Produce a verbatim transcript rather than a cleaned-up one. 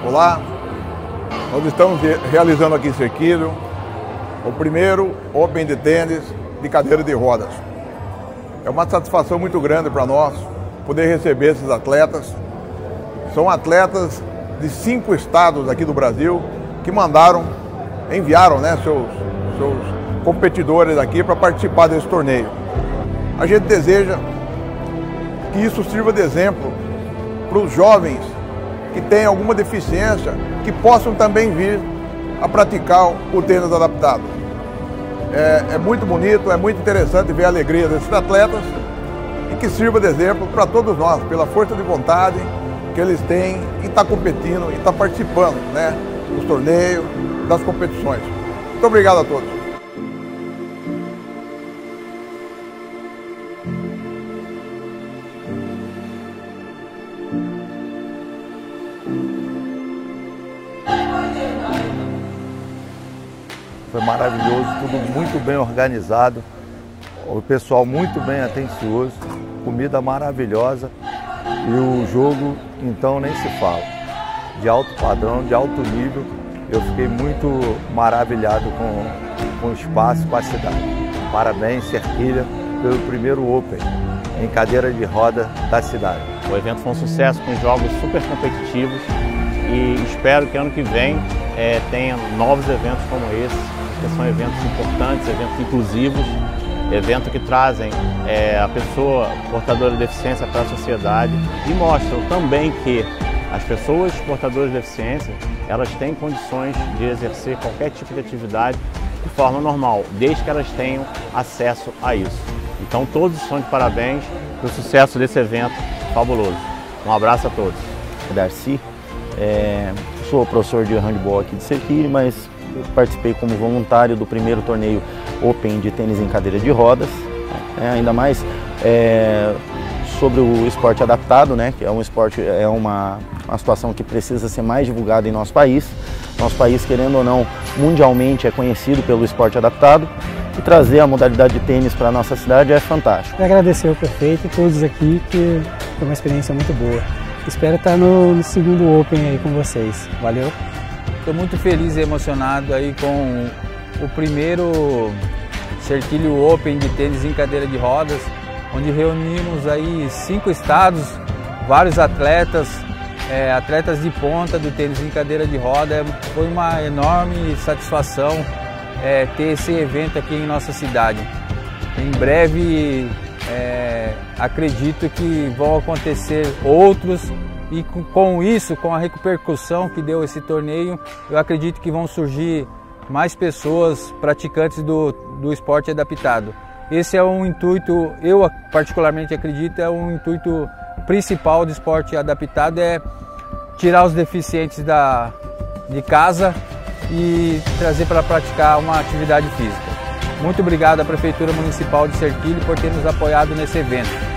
Olá, nós estamos realizando aqui em Serquilho o primeiro Open de tênis de cadeira de rodas. É uma satisfação muito grande para nós poder receber esses atletas. São atletas de cinco estados aqui do Brasil que mandaram, enviaram né, seus, seus competidores aqui para participar desse torneio. A gente deseja que isso sirva de exemplo para os jovens que têm alguma deficiência, que possam também vir a praticar o tênis adaptado. É, é muito bonito, é muito interessante ver a alegria desses atletas e que sirva de exemplo para todos nós, pela força de vontade que eles têm em estar competindo, em estar participando né, dos torneios, das competições. Muito obrigado a todos. Foi maravilhoso, tudo muito bem organizado, o pessoal muito bem atencioso, comida maravilhosa e o jogo, então, nem se fala. De alto padrão, de alto nível, eu fiquei muito maravilhado com, com o espaço, com a cidade. Parabéns, Serquilha, pelo primeiro Open em cadeira de roda da cidade. O evento foi um sucesso, com jogos super competitivos e espero que ano que vem é, tenha novos eventos como esse, que são eventos importantes, eventos inclusivos, eventos que trazem é, a pessoa portadora de deficiência para a sociedade e mostram também que as pessoas portadoras de deficiência, elas têm condições de exercer qualquer tipo de atividade de forma normal, desde que elas tenham acesso a isso. Então todos estão de parabéns pelo sucesso desse evento fabuloso. Um abraço a todos. Darcy, é, sou professor de handball aqui de Serquilho, mas participei como voluntário do primeiro torneio Open de tênis em cadeira de rodas, é, ainda mais é, sobre o esporte adaptado, né, que é um esporte, é uma, uma situação que precisa ser mais divulgada em nosso país. Nosso país, querendo ou não, mundialmente é conhecido pelo esporte adaptado, e trazer a modalidade de tênis para a nossa cidade é fantástico. Eu agradecer ao prefeito e todos aqui, que foi uma experiência muito boa. Espero estar no, no segundo Open aí com vocês. Valeu! Estou muito feliz e emocionado aí com o primeiro Serquilho Open de tênis em cadeira de rodas, onde reunimos aí cinco estados, vários atletas, é, atletas de ponta do tênis em cadeira de roda. Foi uma enorme satisfação é, ter esse evento aqui em nossa cidade. Em breve, é, acredito que vão acontecer outros. E com isso, com a repercussão que deu esse torneio, eu acredito que vão surgir mais pessoas praticantes do, do esporte adaptado. Esse é um intuito, eu particularmente acredito, é um intuito principal do esporte adaptado, é tirar os deficientes da, de casa e trazer para praticar uma atividade física. Muito obrigado à Prefeitura Municipal de Serquilho por ter nos apoiado nesse evento.